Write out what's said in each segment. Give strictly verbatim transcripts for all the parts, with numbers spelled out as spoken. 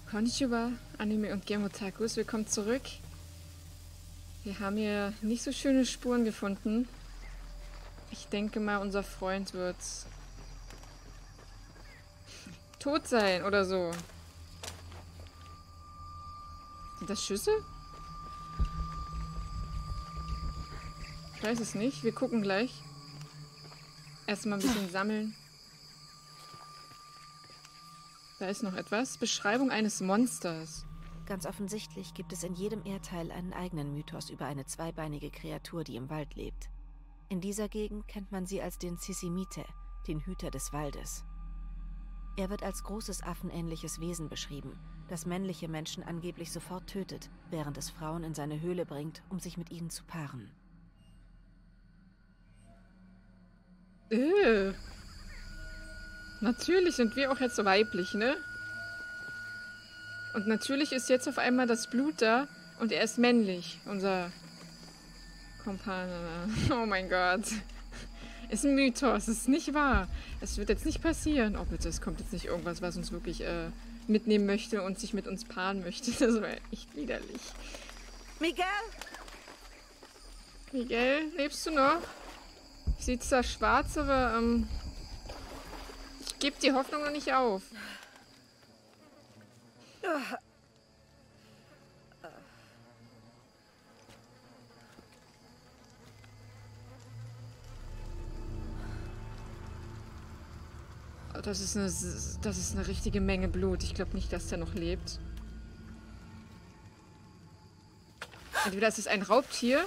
Konnichiwa, Anime und Game Otakus, willkommen zurück. Wir haben hier nicht so schöne Spuren gefunden. Ich denke mal, unser Freund wird tot sein oder so. Sind das Schüsse? Ich weiß es nicht. Wir gucken gleich. Erstmal ein bisschen sammeln. Da ist noch etwas. Beschreibung eines Monsters. Ganz offensichtlich gibt es in jedem Erdteil einen eigenen Mythos über eine zweibeinige Kreatur, die im Wald lebt. In dieser Gegend kennt man sie als den Sisimite, den Hüter des Waldes. Er wird als großes affenähnliches Wesen beschrieben, das männliche Menschen angeblich sofort tötet, während es Frauen in seine Höhle bringt, um sich mit ihnen zu paaren. Äh. Natürlich sind wir auch jetzt weiblich, ne? Und natürlich ist jetzt auf einmal das Blut da und er ist männlich, unser Kumpane. Oh mein Gott. Ist ein Mythos, ist nicht wahr. Es wird jetzt nicht passieren. Oh bitte, es kommt jetzt nicht irgendwas, was uns wirklich äh, mitnehmen möchte und sich mit uns paaren möchte. Das wäre echt widerlich. Miguel! Miguel, lebst du noch? Ich sehe zwar schwarz, aber ähm, ich gebe die Hoffnung noch nicht auf. Das ist eine, das ist eine richtige Menge Blut. Ich glaube nicht, dass der noch lebt. Entweder ist es ein Raubtier.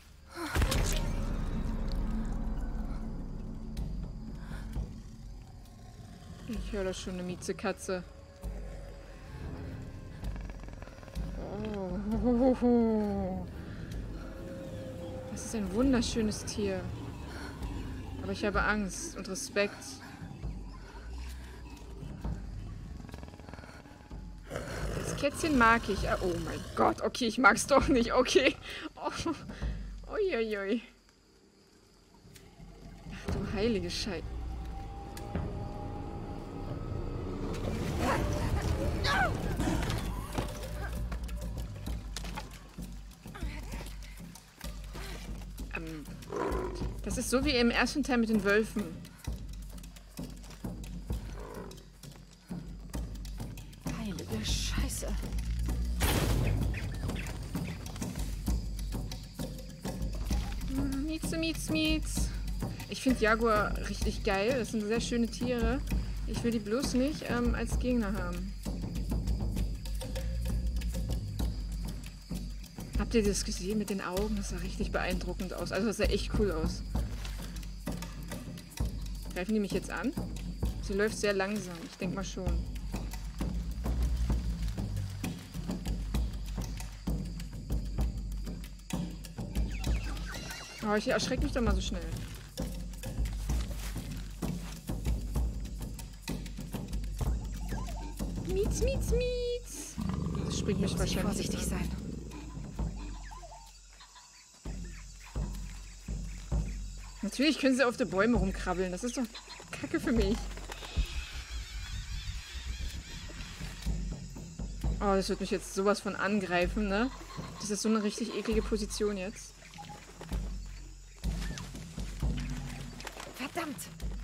Ich höre da schon eine Miezekatze. Oh. Das ist ein wunderschönes Tier. Aber ich habe Angst und Respekt. Das Kätzchen mag ich. Oh mein Gott, okay, ich mag es doch nicht. Okay. Oh. Uiuiui. Ach du heilige Scheiße. Ähm, das ist so wie im ersten Teil mit den Wölfen. Heilige Scheiße. Mieze, miez, miez. Ich finde Jaguar richtig geil. Das sind sehr schöne Tiere. Ich will die bloß nicht ähm, als Gegner haben. Habt ihr das gesehen mit den Augen? Das sah richtig beeindruckend aus. Also das sah echt cool aus. Greifen die mich jetzt an? Sie läuft sehr langsam. Ich denke mal schon. Oh, ich erschrecke mich doch mal so schnell. Mietz, mietz, mietz. Das springt mich wahrscheinlich. Vorsichtig an. sein. Natürlich können sie auf die Bäume rumkrabbeln. Das ist doch Kacke für mich. Oh, das wird mich jetzt sowas von angreifen, ne? Das ist so eine richtig eklige Position jetzt. Verdammt!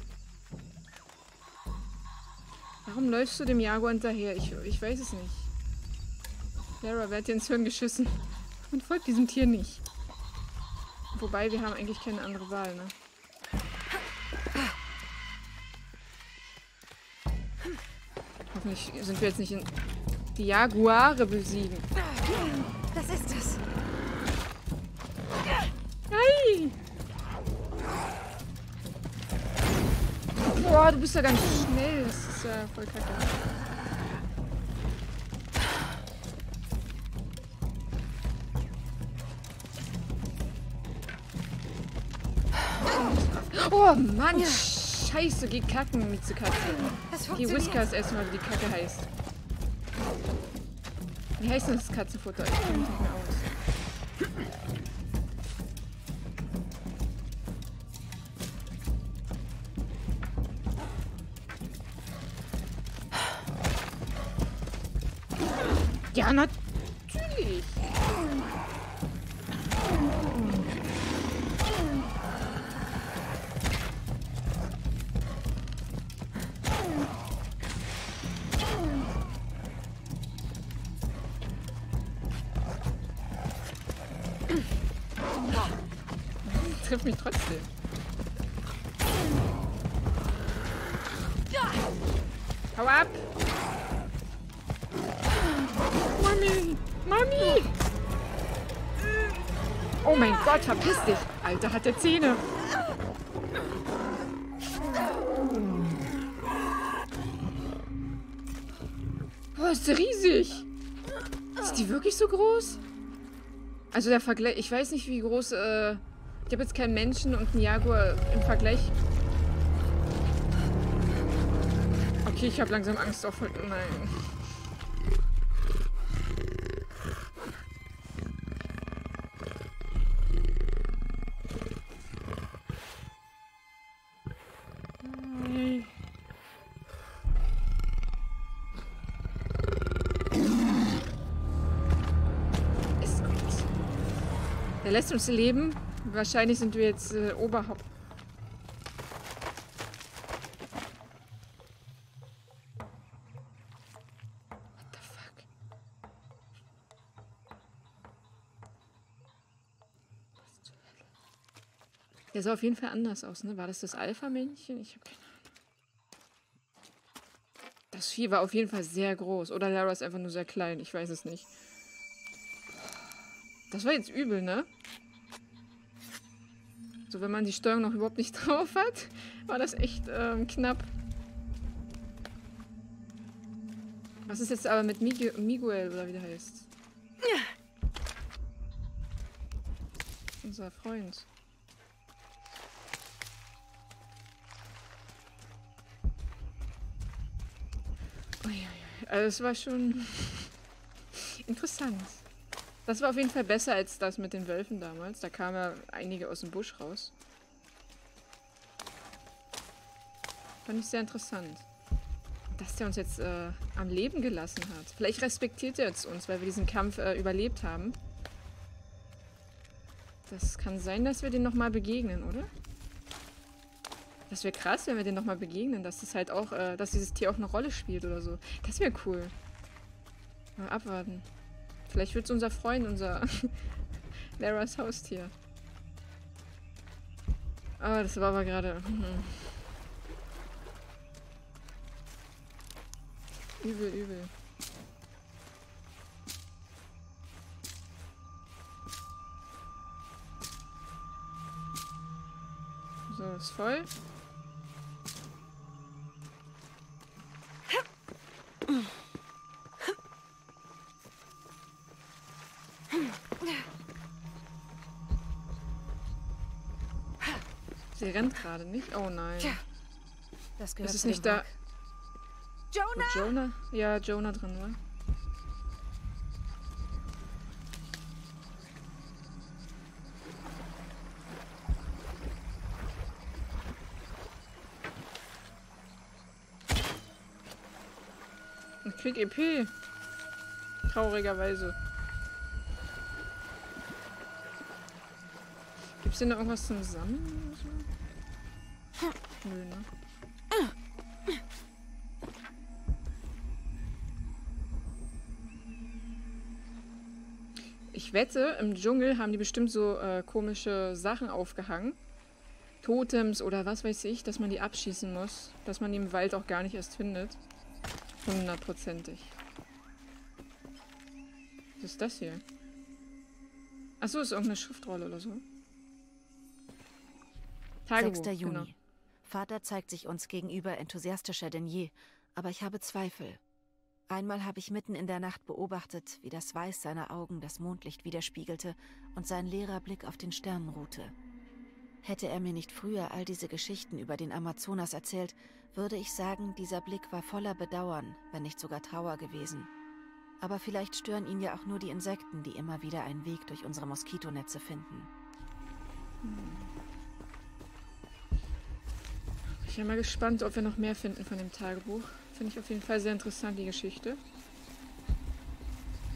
Warum läufst du dem Jaguar hinterher? Ich, ich weiß es nicht. Lara, wer hat dir ins Hirn geschissen? Man folgt diesem Tier nicht. Wobei, wir haben eigentlich keine andere Wahl, ne? Hoffentlich sind wir jetzt nicht in die Jaguare besiegen. Das ist es. Nein! Boah, du bist ja ganz schnell. Das ist ja voll kacke. Oh Mann, ja. Scheiße, geh kacken, Miezekatze. Geh Whiskers erstmal, wie die Kacke heißt. Wie heißt denn das Katzenfutter? Ich kenne mich nicht mehr aus. Ja, natürlich. Trifft mich trotzdem. Hau ab! Mami! Mami! Oh mein Gott, verpiss dich! Alter, hat der Zähne! Oh, ist die riesig! Ist die wirklich so groß? Also der Vergleich... Ich weiß nicht, wie groß... Äh, ich habe jetzt keinen Menschen und einen Jaguar im Vergleich... Okay, ich habe langsam Angst auf... Nein. Ist gut. Der lässt uns leben. Wahrscheinlich sind wir jetzt äh, Oberhaupt. Der sah auf jeden Fall anders aus, ne? War das das Alpha-Männchen? Ich habe keine Ahnung. Das Vieh war auf jeden Fall sehr groß. Oder Lara ist einfach nur sehr klein. Ich weiß es nicht. Das war jetzt übel, ne? So, wenn man die Steuerung noch überhaupt nicht drauf hat, war das echt ähm, knapp. Was ist jetzt aber mit Migu Miguel, oder wie der heißt? Unser Freund. Also es war schon interessant. Das war auf jeden Fall besser als das mit den Wölfen damals. Da kamen ja einige aus dem Busch raus. Fand ich sehr interessant. Dass der uns jetzt äh, am Leben gelassen hat. Vielleicht respektiert er jetzt uns, weil wir diesen Kampf äh, überlebt haben. Das kann sein, dass wir den nochmal begegnen, oder? Das wäre krass, wenn wir den nochmal begegnen, dass das halt auch, äh, dass dieses Tier auch eine Rolle spielt oder so. Das wäre cool. Mal abwarten. Vielleicht wird es unser Freund, unser Laras Haustier. Ah, das war aber gerade... Hm. Übel, übel. So, ist voll. Sie rennt gerade nicht. Oh nein. Das gehört ist es zu nicht dem da. Wrack. Jonah? Wo Jonah? Ja, Jonah drin war. Ich krieg E P. Traurigerweise. Gibt's denn da irgendwas zum Sammeln? Nö, ne? Ich wette, im Dschungel haben die bestimmt so äh, komische Sachen aufgehangen. Totems oder was weiß ich, dass man die abschießen muss. Dass man die im Wald auch gar nicht erst findet. Hundertprozentig. Was ist das hier? Achso, ist irgendeine Schriftrolle oder so. Tagebuch, sechster Juni. genau. Vater zeigt sich uns gegenüber enthusiastischer denn je, aber ich habe Zweifel. Einmal habe ich mitten in der Nacht beobachtet, wie das Weiß seiner Augen das Mondlicht widerspiegelte und sein leerer Blick auf den Sternen ruhte. Hätte er mir nicht früher all diese Geschichten über den Amazonas erzählt, würde ich sagen, dieser Blick war voller Bedauern, wenn nicht sogar Trauer gewesen. Aber vielleicht stören ihn ja auch nur die Insekten, die immer wieder einen Weg durch unsere Moskitonetze finden. Ich bin mal gespannt, ob wir noch mehr finden von dem Tagebuch. Finde ich auf jeden Fall sehr interessant, die Geschichte.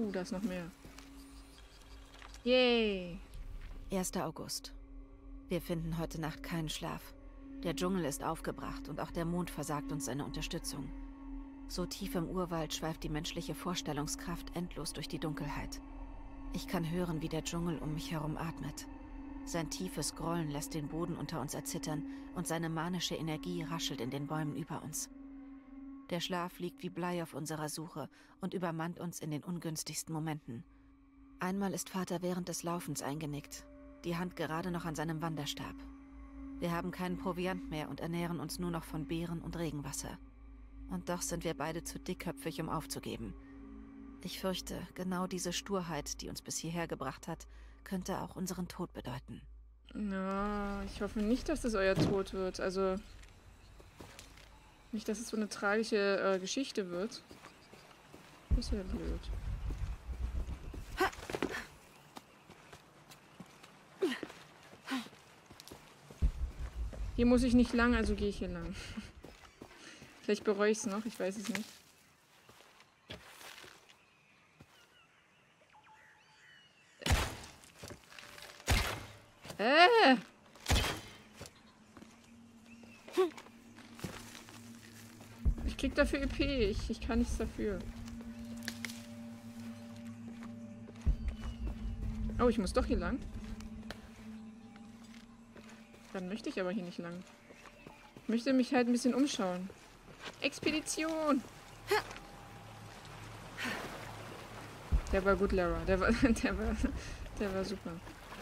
Uh, da ist noch mehr. Yay. erster August. Wir finden heute Nacht keinen Schlaf. Der Dschungel ist aufgebracht und auch der Mond versagt uns seine Unterstützung. So tief im Urwald schweift die menschliche Vorstellungskraft endlos durch die Dunkelheit. Ich kann hören, wie der Dschungel um mich herum atmet. Sein tiefes Grollen lässt den Boden unter uns erzittern und seine manische Energie raschelt in den Bäumen über uns. Der Schlaf liegt wie Blei auf unserer Suche und übermannt uns in den ungünstigsten Momenten. Einmal ist Vater während des Laufens eingenickt, die Hand gerade noch an seinem Wanderstab. Wir haben keinen Proviant mehr und ernähren uns nur noch von Beeren und Regenwasser. Und doch sind wir beide zu dickköpfig, um aufzugeben. Ich fürchte, genau diese Sturheit, die uns bis hierher gebracht hat, könnte auch unseren Tod bedeuten. Na, ich hoffe nicht, dass das euer Tod wird. Also, nicht, dass es so eine tragische äh, Geschichte wird. Das wäre blöd. Hier muss ich nicht lang, also gehe ich hier lang. Vielleicht bereue ich es noch, ich weiß es nicht. Äh! Ich krieg dafür E P, ich, ich kann nichts dafür. Oh, ich muss doch hier lang. Dann möchte ich aber hier nicht lang. Ich möchte mich halt ein bisschen umschauen. Expedition! Der war gut, Lara. Der war, der war, der war super.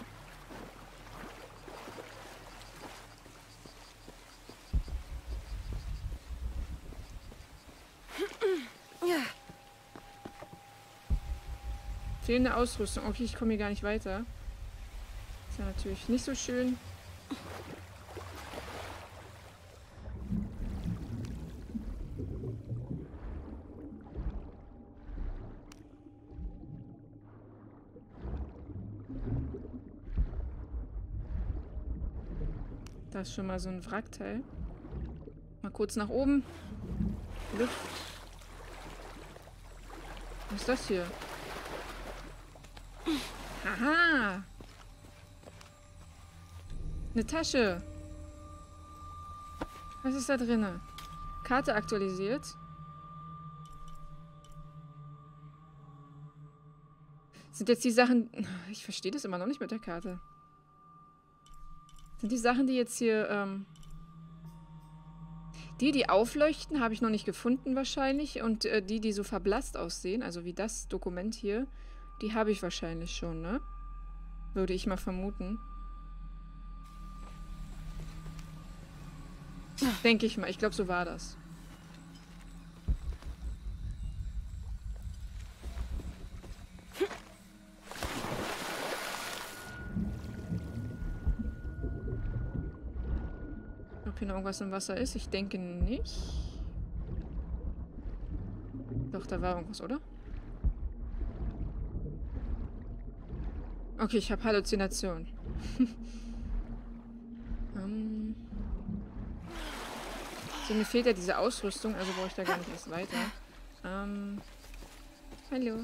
Fehlende Ausrüstung. Okay, ich komme hier gar nicht weiter. Ist ja natürlich nicht so schön. Da ist schon mal so ein Wrackteil. Mal kurz nach oben. Luft. Was ist das hier? Aha! Eine Tasche. Was ist da drin? Karte aktualisiert. Sind jetzt die Sachen... Ich verstehe das immer noch nicht mit der Karte. Sind die Sachen, die jetzt hier... Ähm die, die aufleuchten, habe ich noch nicht gefunden wahrscheinlich. Und äh, die, die so verblasst aussehen, also wie das Dokument hier, die habe ich wahrscheinlich schon, ne? Würde ich mal vermuten. Denke ich mal. Ich glaube, so war das. Ob hier noch irgendwas im Wasser ist? Ich denke nicht. Doch, da war irgendwas, oder? Okay, ich habe Halluzinationen. um. So, mir fehlt ja diese Ausrüstung, also brauche ich da gar nicht erst weiter. Ähm. Hallo.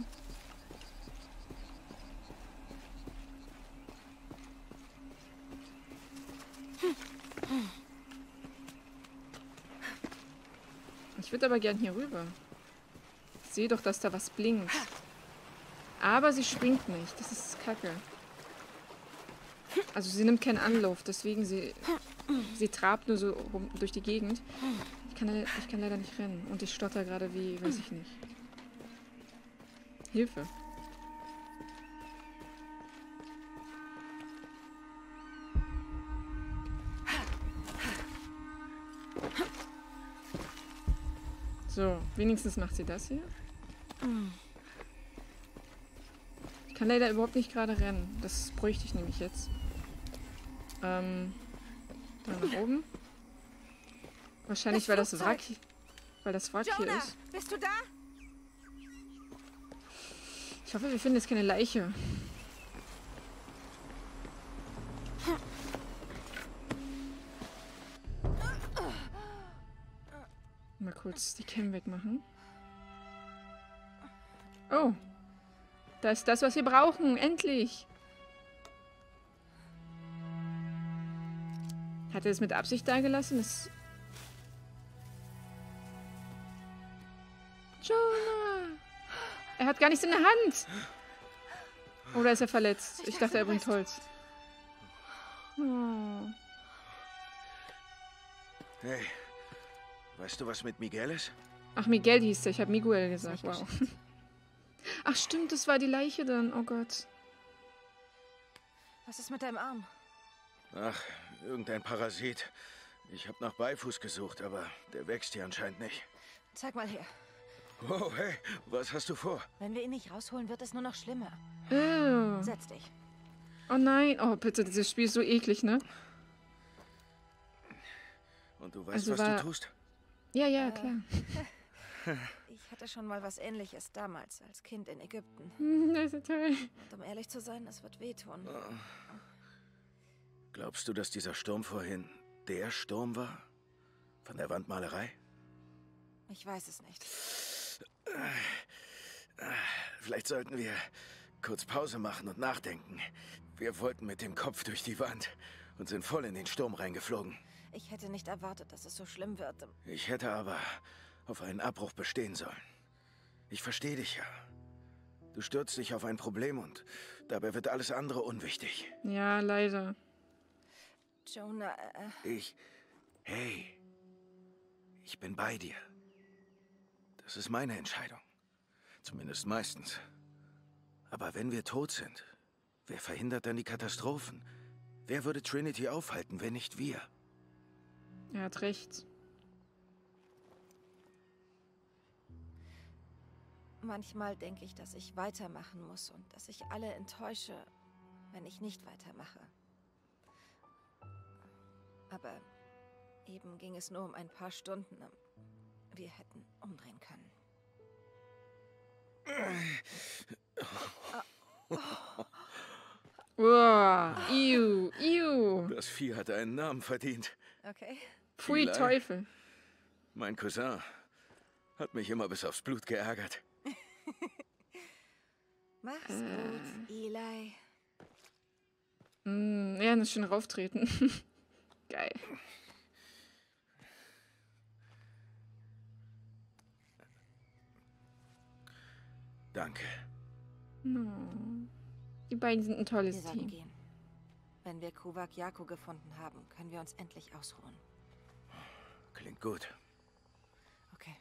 Ich würde aber gern hier rüber. Ich sehe doch, dass da was blinkt. Aber sie springt nicht. Das ist kacke. Also sie nimmt keinen Anlauf, deswegen sie... Sie trabt nur so rum durch die Gegend. Ich kann, ich kann leider nicht rennen. Und ich stotter gerade wie... Weiß ich nicht. Hilfe. So, wenigstens macht sie das hier. Ich kann leider überhaupt nicht gerade rennen. Das bräuchte ich nämlich jetzt. Ähm, da nach oben. Wahrscheinlich, weil das Wrack, weil das Wrack hier ist. Bist du da? Ich hoffe, wir finden jetzt keine Leiche. Mal kurz die Cam wegmachen. Oh. Da ist das, was wir brauchen. Endlich. Hat er es mit Absicht da gelassen? Das Jonah! Er hat gar nichts in der Hand. Oder ist er verletzt? Ich dachte, er bringt Holz. Oh. Hey, weißt du, was mit Miguel ist? Ach, Miguel hieß der. Ich habe Miguel gesagt. Wow. Ach, stimmt. Das war die Leiche dann. Oh Gott. Was ist mit deinem Arm? Ach, irgendein Parasit. Ich habe nach Beifuß gesucht, aber der wächst hier anscheinend nicht. Zeig mal her. Oh, hey, was hast du vor? Wenn wir ihn nicht rausholen, wird es nur noch schlimmer. Oh, Setz dich. oh nein. Oh, bitte. Dieses Spiel ist so eklig, ne? Und du weißt, Also was war- du tust? Ja, ja, klar. Ich hatte schon mal was Ähnliches damals, als Kind in Ägypten. Hm, Das ist ja toll. Und um ehrlich zu sein, es wird wehtun. Glaubst du, dass dieser Sturm vorhin der Sturm war? Von der Wandmalerei? Ich weiß es nicht. Vielleicht sollten wir kurz Pause machen und nachdenken. Wir wollten mit dem Kopf durch die Wand und sind voll in den Sturm reingeflogen. Ich hätte nicht erwartet, dass es so schlimm wird. Ich hätte aber auf einen Abbruch bestehen sollen. Ich verstehe dich ja. Du stürzt dich auf ein Problem und dabei wird alles andere unwichtig. Ja, leider. Jonah, äh, Ich... Hey. Ich bin bei dir. Das ist meine Entscheidung. Zumindest meistens. Aber wenn wir tot sind, wer verhindert dann die Katastrophen? Wer würde Trinity aufhalten, wenn nicht wir? Er hat recht. manchmal denke ich, dass ich weitermachen muss und dass ich alle enttäusche, wenn ich nicht weitermache. Aber eben ging es nur um ein paar Stunden. Wir hätten umdrehen können. Uah, iu, iu. Das Vieh hat einen Namen verdient. Okay. Pfui Eli. Teufel. Mein Cousin hat mich immer bis aufs Blut geärgert. Mach's Äh. gut, Eli. Mm, ja, das schön rauftreten. Geil. Danke. No. Die beiden sind ein Wir tolles sollten Team. gehen. Wenn wir Kuvak Yaku gefunden haben, können wir uns endlich ausruhen. Klingt gut. Okay.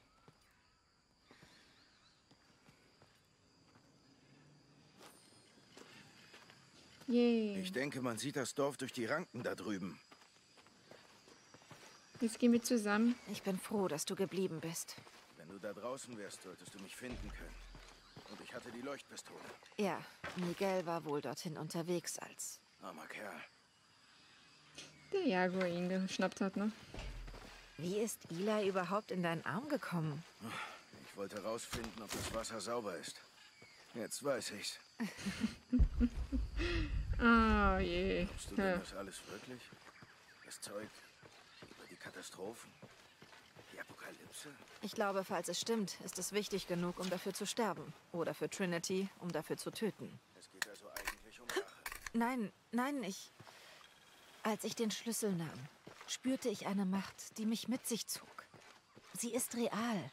Yay. Ich denke, man sieht das Dorf durch die Ranken da drüben. Jetzt gehen wir zusammen. Ich bin froh, dass du geblieben bist. Wenn du da draußen wärst, solltest du mich finden können. Und ich hatte die Leuchtpistole. Ja, Miguel war wohl dorthin unterwegs, als... Armer Kerl. Der Jaguar ihn geschnappt hat, ne? Wie ist Eli überhaupt in deinen Arm gekommen? Ich wollte herausfinden, ob das Wasser sauber ist. Jetzt weiß ich's. Oh je. Glaubst du denn Ja. das alles wirklich? Das Zeug über die Katastrophen? Die Apokalypse? Ich glaube, falls es stimmt, ist es wichtig genug, um dafür zu sterben. Oder für Trinity, um dafür zu töten. Es geht also eigentlich um Rache. Nein, nein, ich... Als ich den Schlüssel nahm, spürte ich eine Macht, die mich mit sich zog. Sie ist real.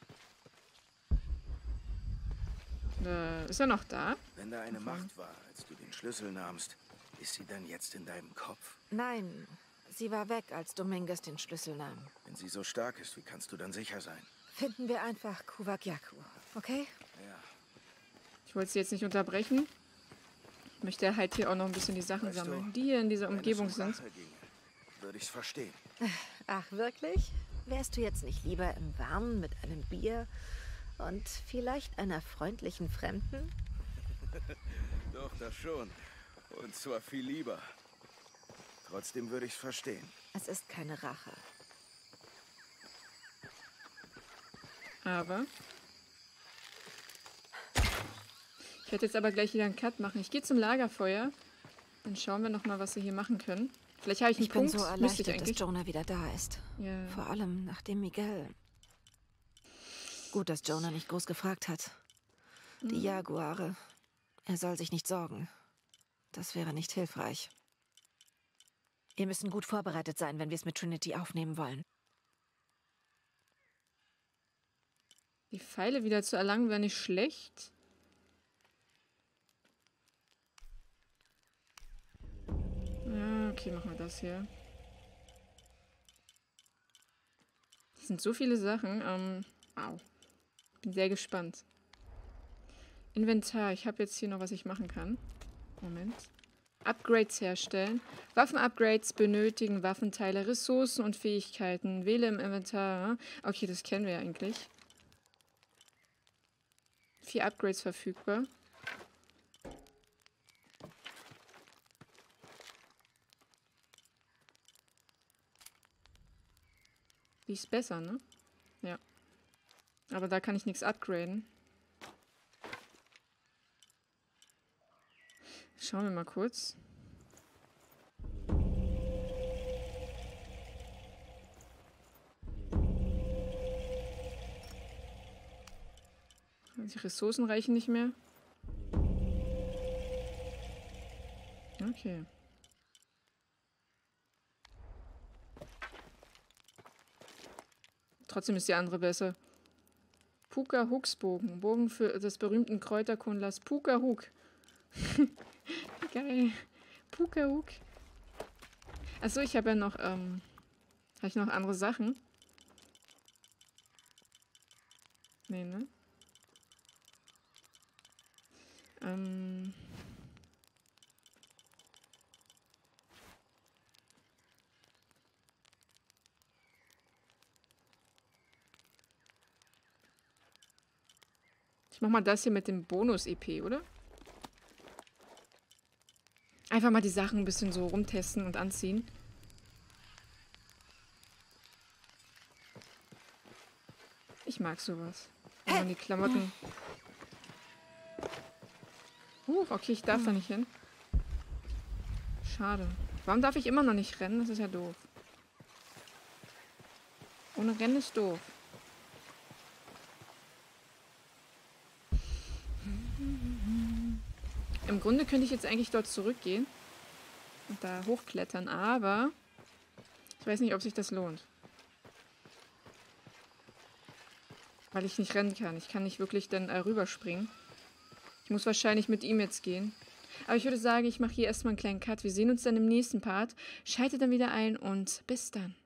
Äh, ist er noch da? Wenn da eine Macht war, als du den Schlüssel nahmst, ist sie dann jetzt in deinem Kopf? Nein, sie war weg, als Dominguez den Schlüssel nahm. Wenn sie so stark ist, wie kannst du dann sicher sein? Finden wir einfach Kuvak Yaku, okay? Ja. Ich wollte sie jetzt nicht unterbrechen. Ich möchte halt hier auch noch ein bisschen die Sachen Weißt du, sammeln, die hier in dieser Wenn Umgebung es um sind. Rache ginge, würde ich's verstehen. Ach, wirklich? Wärst du jetzt nicht lieber im Warmen mit einem Bier und vielleicht einer freundlichen Fremden? Doch, das schon. Und zwar viel lieber. Trotzdem würde ich's verstehen. Es ist keine Rache. Aber ich werde jetzt aber gleich wieder einen Cut machen. Ich gehe zum Lagerfeuer. Dann schauen wir noch mal, was wir hier machen können. Vielleicht habe ich einen Ich bin Punkt. so Müsste ich erleichtert, dass eigentlich. Jonah wieder da ist. Ja. Vor allem nachdem Miguel... Gut, dass Jonah nicht groß gefragt hat. Die Jaguare. Er soll sich nicht sorgen. Das wäre nicht hilfreich. Wir müssen gut vorbereitet sein, wenn wir es mit Trinity aufnehmen wollen. Die Pfeile wieder zu erlangen wäre nicht schlecht. Ja, okay, machen wir das hier. Das sind so viele Sachen. Ähm, wow. Bin sehr gespannt. Inventar. Ich habe jetzt hier noch, was ich machen kann. Moment. Upgrades herstellen. Waffenupgrades benötigen Waffenteile, Ressourcen und Fähigkeiten. Wähle im Inventar. Okay, das kennen wir ja eigentlich. Vier Upgrades verfügbar. Die ist besser, ne? Ja. Aber da kann ich nichts upgraden. Schauen wir mal kurz. Die Ressourcen reichen nicht mehr. Okay. Trotzdem ist die andere besser. Puka Hooksbogen. Bogen für des berühmten Kräuterkundlers Puka Hook. Geil. Puka Hook. Achso, ich habe ja noch, ähm, habe ich noch andere Sachen? Nee, ne? Ähm... Ich mach mal das hier mit dem Bonus-E P, oder? Einfach mal die Sachen ein bisschen so rumtesten und anziehen. Ich mag sowas. Wenn man die Klamotten... Uh, okay, ich darf da nicht hin. Schade. Warum darf ich immer noch nicht rennen? Das ist ja doof. Ohne Rennen ist doof. Im Grunde könnte ich jetzt eigentlich dort zurückgehen und da hochklettern, aber ich weiß nicht, ob sich das lohnt. Weil ich nicht rennen kann. Ich kann nicht wirklich dann äh, rüberspringen. Ich muss wahrscheinlich mit ihm jetzt gehen. Aber ich würde sagen, ich mache hier erstmal einen kleinen Cut. Wir sehen uns dann im nächsten Part. Schaltet dann wieder ein und bis dann.